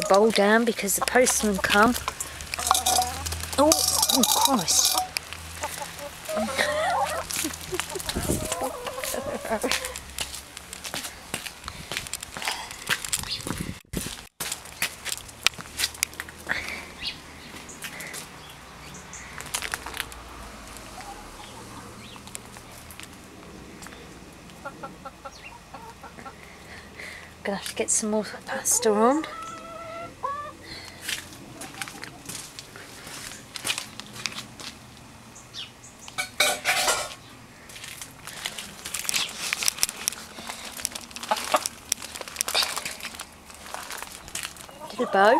the bowl down because the postman come. Oh Christ. Gonna have to get some more pasta on. Little bow.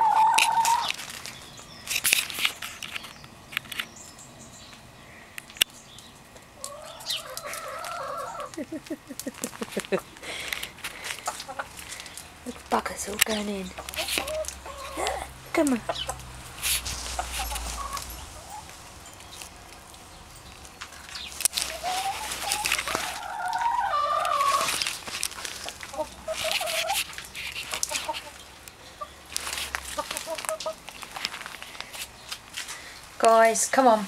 The bucket's all going in. Come on. Guys, come on.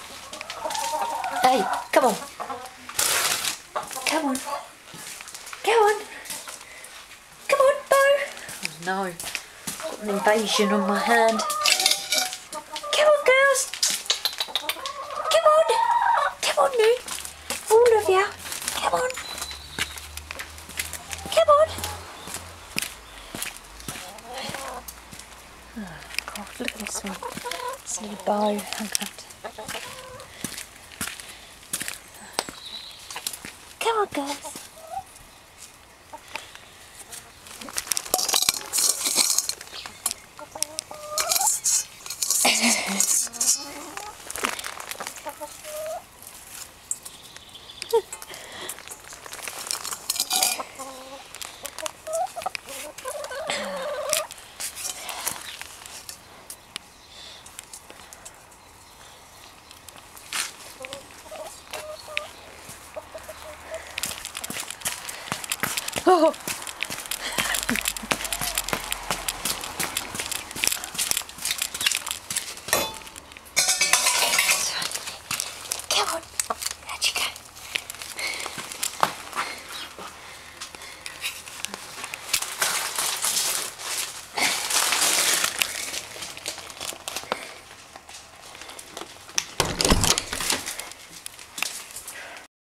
Hey, come on. Come on. Come on. Come on, Bo. Oh no. Got an invasion on my hand. Come on, girls. Come on. Come on, Lou. All of you. Come on. Come on. Oh, God, look at this one. This little bow. I'm Come on, girls. Oh.